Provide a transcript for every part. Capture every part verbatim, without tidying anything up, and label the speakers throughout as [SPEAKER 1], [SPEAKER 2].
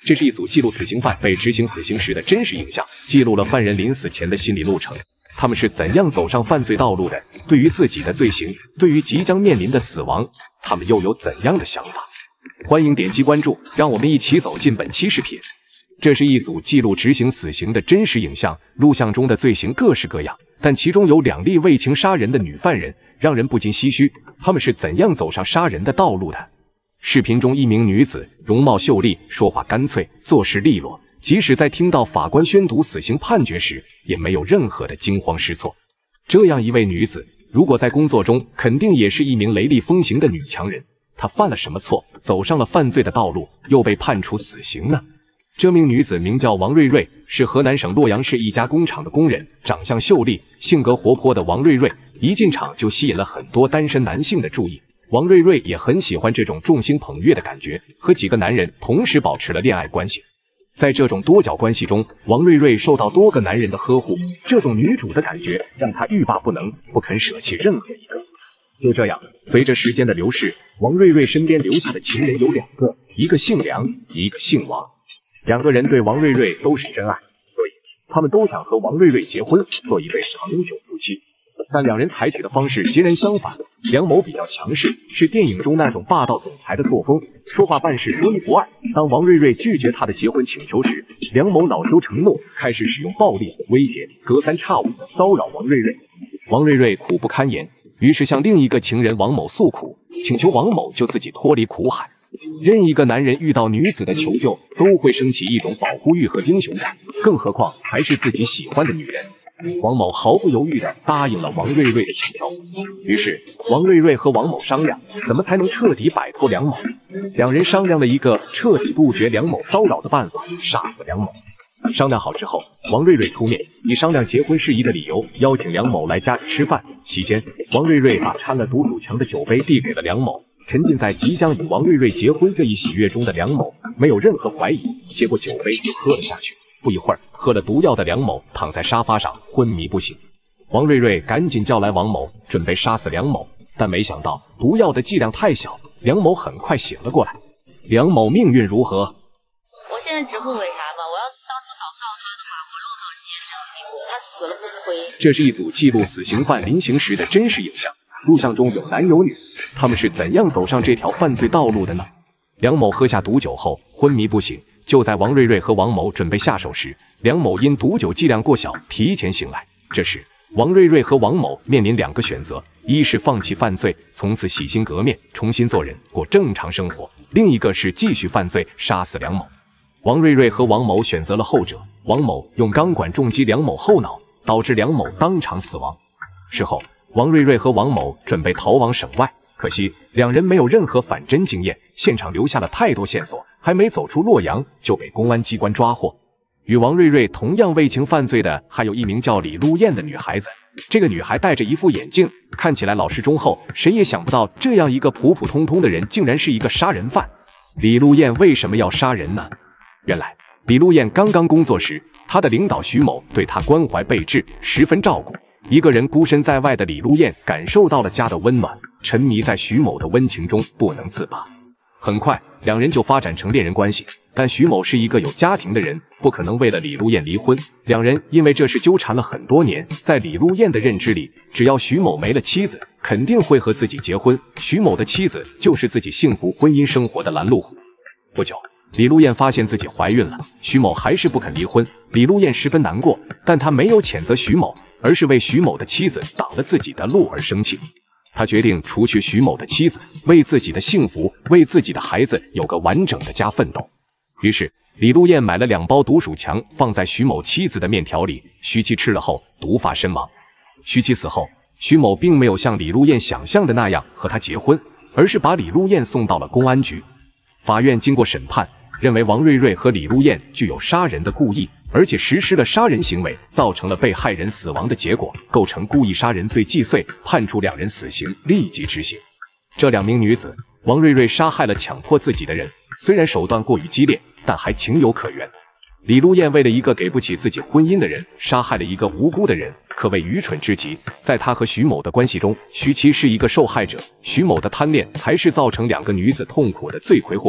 [SPEAKER 1] 这是一组记录死刑犯被执行死刑时的真实影像，记录了犯人临死前的心理路程。他们是怎样走上犯罪道路的？对于自己的罪行，对于即将面临的死亡，他们又有怎样的想法？欢迎点击关注，让我们一起走进本期视频。这是一组记录执行死刑的真实影像，录像中的罪行各式各样，但其中有两例为情杀人的女犯人，让人不禁唏嘘，她们是怎样走上杀人的道路的？视频中一名女子容貌秀丽，说话干脆，做事利落，即使在听到法官宣读死刑判决时，也没有任何的惊慌失措。这样一位女子，如果在工作中，肯定也是一名雷厉风行的女强人。她犯了什么错，走上了犯罪的道路，又被判处死刑呢？这名女子名叫王瑞瑞，是河南省洛阳市一家工厂的工人，长相秀丽，性格活泼的王瑞瑞，一进厂就吸引了很多单身男性的注意。王瑞瑞也很喜欢这种众星捧月的感觉，和几个男人同时保持了恋爱关系。在这种多角关系中，王瑞瑞受到多个男人的呵护，这种女主的感觉让她欲罢不能，不肯舍弃任何一个。就这样，随着时间的流逝，王瑞瑞身边留下的情人有两个，一个姓梁，一个姓王。两个人对王瑞瑞都是真爱，所以他们都想和王瑞瑞结婚，做一对长久夫妻。但两人采取的方式截然相反。梁某比较强势，是电影中那种霸道总裁的作风，说话办事说一不二。当王瑞瑞拒绝他的结婚请求时，梁某恼羞成怒，开始使用暴力威胁，隔三差五的骚扰王瑞瑞。王瑞瑞苦不堪言，于是向另一个情人王某诉苦，请求王某救自己脱离苦海。任一个男人遇到女子的求救，都会升起一种保护欲和英雄感，更何况还是自己喜欢的女人。王某毫不犹豫地答应了王瑞瑞的请求。于是王瑞瑞和王某商量，怎么才能彻底摆脱梁某。两人商量了一个彻底杜绝梁某骚扰的办法，杀死梁某。商量好之后，王瑞瑞出面，以商量结婚事宜的理由邀请梁某来家里吃饭。期间，王瑞瑞把掺了毒鼠强的酒杯递给了梁某。沉浸在即将与王瑞瑞结婚这一喜悦中的梁某没有任何怀疑，接过酒杯就喝了下去。不一会儿，喝了毒药的梁某躺在沙发上昏迷不醒。王瑞瑞赶紧叫来王某，准备杀死梁某，但没想到毒药的剂量太小，梁某很快醒了过来。梁某命运如何？
[SPEAKER 2] 我现在只后悔啥吧？我要当初早告他的话，我落到今天这个地步，他死了不亏。
[SPEAKER 1] 这是一组记录死刑犯临刑时的真实影像。录像中有男有女，他们是怎样走上这条犯罪道路的呢？梁某喝下毒酒后昏迷不醒，就在王瑞瑞和王某准备下手时，梁某因毒酒剂量过小提前醒来。这时王瑞瑞和王某面临两个选择，一是放弃犯罪，从此洗心革面，重新做人，过正常生活；另一个是继续犯罪，杀死梁某。王瑞瑞和王某选择了后者，王某用钢管重击梁某后脑，导致梁某当场死亡。事后王瑞瑞和王某准备逃往省外，可惜两人没有任何反侦经验，现场留下了太多线索，还没走出洛阳就被公安机关抓获。与王瑞瑞同样为情犯罪的还有一名叫李露燕的女孩子。这个女孩戴着一副眼镜，看起来老实忠厚，谁也想不到这样一个普普通通的人竟然是一个杀人犯。李露燕为什么要杀人呢？原来李露燕刚刚工作时，她的领导徐某对她关怀备至，十分照顾。一个人孤身在外的李露燕感受到了家的温暖，沉迷在徐某的温情中不能自拔。很快两人就发展成恋人关系，但徐某是一个有家庭的人，不可能为了李露燕离婚。两人因为这事纠缠了很多年，在李露燕的认知里，只要徐某没了妻子，肯定会和自己结婚，徐某的妻子就是自己幸福婚姻生活的拦路虎。不久李露燕发现自己怀孕了，徐某还是不肯离婚，李露燕十分难过，但她没有谴责徐某，而是为徐某的妻子挡了自己的路而生气。他决定除去徐某的妻子，为自己的幸福，为自己的孩子有个完整的家奋斗。于是李露燕买了两包毒鼠强，放在徐某妻子的面条里，徐妻吃了后毒发身亡。徐妻死后，徐某并没有像李露燕想象的那样和她结婚，而是把李露燕送到了公安局。法院经过审判，认为王瑞瑞和李露燕具有杀人的故意，而且实施了杀人行为，造成了被害人死亡的结果，构成故意杀人罪既遂，判处两人死刑，立即执行。这两名女子，王瑞瑞杀害了强迫自己的人，虽然手段过于激烈，但还情有可原。李露燕为了一个给不起自己婚姻的人，杀害了一个无辜的人，可谓愚蠢至极。在她和徐某的关系中，徐妻是一个受害者，徐某的贪恋才是造成两个女子痛苦的罪魁祸首。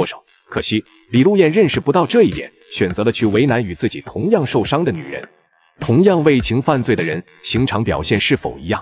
[SPEAKER 1] 可惜李路燕认识不到这一点，选择了去为难与自己同样受伤的女人。同样为情犯罪的人，刑场表现是否一样？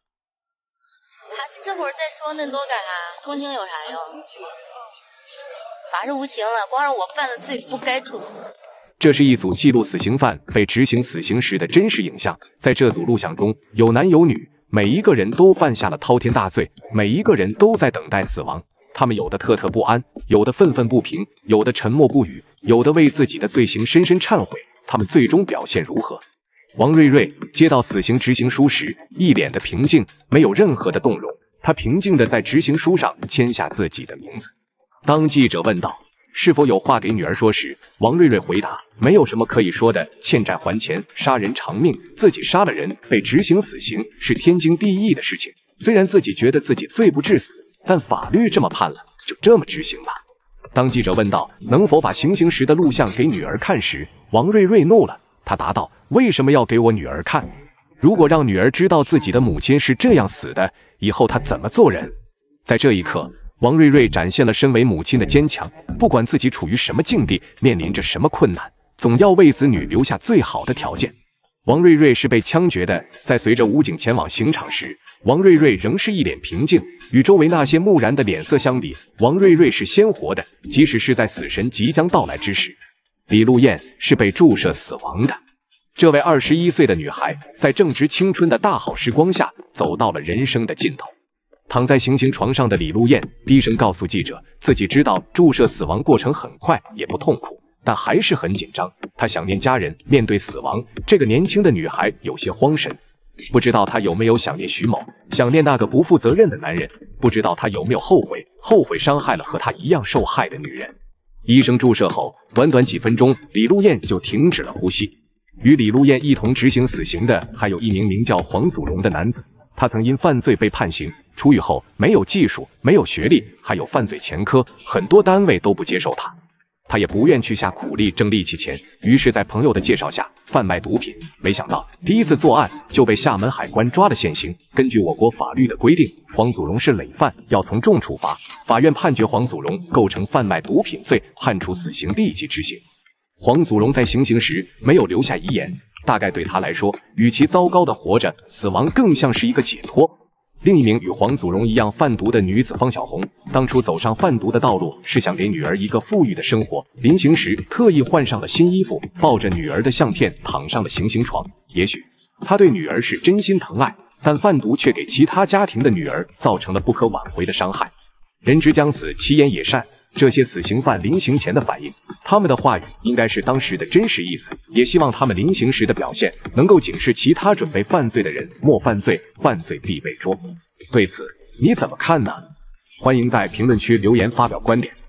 [SPEAKER 2] 他这会儿再说那么多干啥？从轻有啥用？法是无情了，光是我犯的罪不该处死。
[SPEAKER 1] 这是一组记录死刑犯被执行死刑时的真实影像。在这组录像中，有男有女，每一个人都犯下了滔天大罪，每一个人都在等待死亡。他们有的特特不安，有的愤愤不平，有的沉默不语，有的为自己的罪行深深忏悔。他们最终表现如何？王瑞瑞接到死刑执行书时，一脸的平静，没有任何的动容。他平静地在执行书上签下自己的名字。当记者问道是否有话给女儿说时，王瑞瑞回答：没有什么可以说的，欠债还钱，杀人偿命，自己杀了人，被执行死刑是天经地义的事情。虽然自己觉得自己罪不至死，但法律这么判了，就这么执行吧。当记者问到能否把行刑时的录像给女儿看时，王瑞瑞怒了，他答道：为什么要给我女儿看？如果让女儿知道自己的母亲是这样死的，以后她怎么做人？在这一刻，王瑞瑞展现了身为母亲的坚强，不管自己处于什么境地，面临着什么困难，总要为子女留下最好的条件。王瑞瑞是被枪决的，在随着武警前往刑场时，王瑞瑞仍是一脸平静，与周围那些木然的脸色相比，王瑞瑞是鲜活的，即使是在死神即将到来之时。李路燕是被注射死亡的。这位二十一岁的女孩，在正值青春的大好时光下，走到了人生的尽头。躺在行刑床上的李路燕低声告诉记者，自己知道注射死亡过程很快，也不痛苦，但还是很紧张。她想念家人，面对死亡，这个年轻的女孩有些慌神。不知道她有没有想念徐某，想念那个不负责任的男人？不知道她有没有后悔，后悔伤害了和她一样受害的女人？医生注射后，短短几分钟，李路燕就停止了呼吸。与李路燕一同执行死刑的还有一名名叫黄祖荣的男子，他曾因犯罪被判刑，出狱后没有技术，没有学历，还有犯罪前科，很多单位都不接受他。他也不愿去下苦力挣力气钱，于是在朋友的介绍下贩卖毒品。没想到第一次作案就被厦门海关抓了现行。根据我国法律的规定，黄祖荣是累犯，要从重处罚。法院判决黄祖荣构成贩卖毒品罪，判处死刑立即执行。黄祖荣在行刑时没有留下遗言，大概对他来说，与其糟糕的活着，死亡更像是一个解脱。另一名与黄祖荣一样贩毒的女子方小红，当初走上贩毒的道路是想给女儿一个富裕的生活，临行时特意换上了新衣服，抱着女儿的相片躺上了行刑床。也许他对女儿是真心疼爱，但贩毒却给其他家庭的女儿造成了不可挽回的伤害。人之将死，其言也善。这些死刑犯临行前的反应，他们的话语应该是当时的真实意思，也希望他们临行时的表现能够警示其他准备犯罪的人莫犯罪，犯罪必被捉。对此你怎么看呢？欢迎在评论区留言发表观点。